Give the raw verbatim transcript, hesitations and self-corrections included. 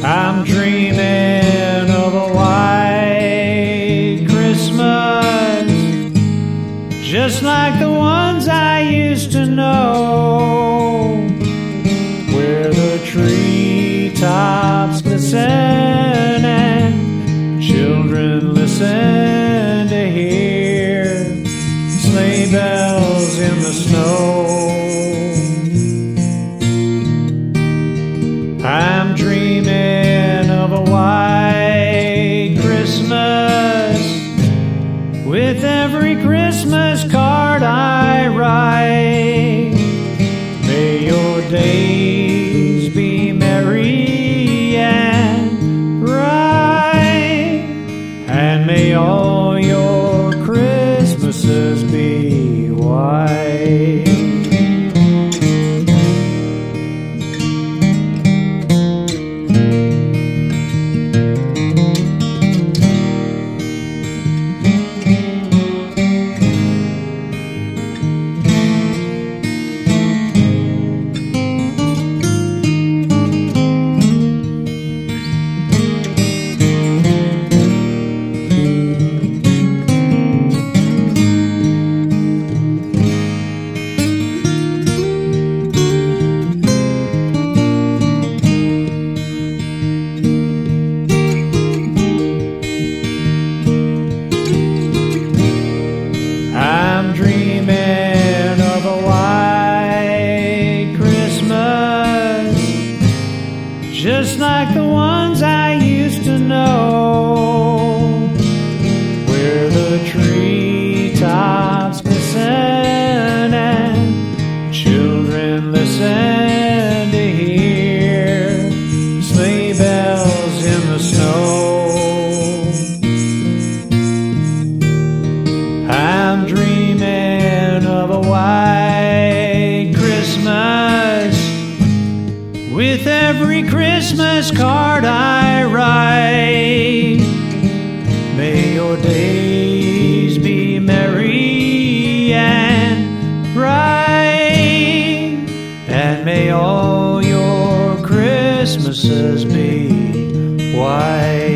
I'm dreaming of a white Christmas, just like the ones I used to know, where the treetops glisten and children listen to hear sleigh bells in the snow. I'm dreaming of a white Christmas, with every Christmas card I write. May your days be merry and bright, and may all your Christmases be white. I'm dreaming of a white Christmas, just like the ones I used to know, where the treetops glisten and children listen to hear sleigh bells in the snow. I'm dreaming of a white Christmas, with every Christmas card I write. May your days be merry and bright, and may all your Christmases be white.